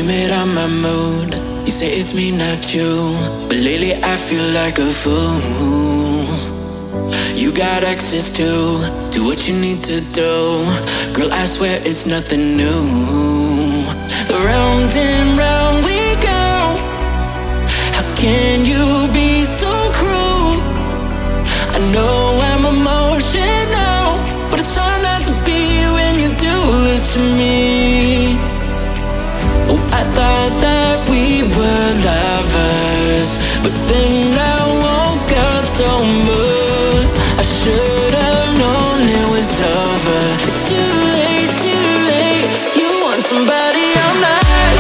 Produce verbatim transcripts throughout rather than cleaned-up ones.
Blame it on my mood. You say it's me, not you, but lately I feel like a fool. You got access to do what you need to do. Girl, I swear it's nothing new. Round and round we go. How can you be so cruel? I know I'm emotional, but it's hard not to be when you do this to me. Oh, I thought that we were lovers, but then I woke up sober. I should have known it was over. It's too late, too late. You want somebody I'm not.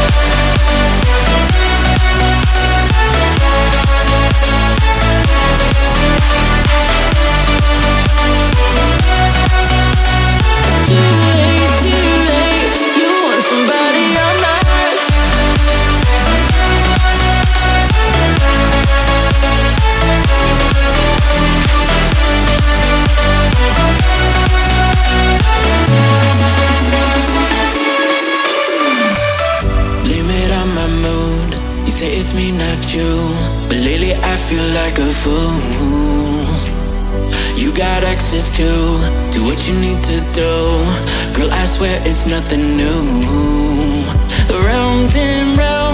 It's me, not you, but lately I feel like a fool. You got access to do what you need to do. Girl, I swear it's nothing new. Round and round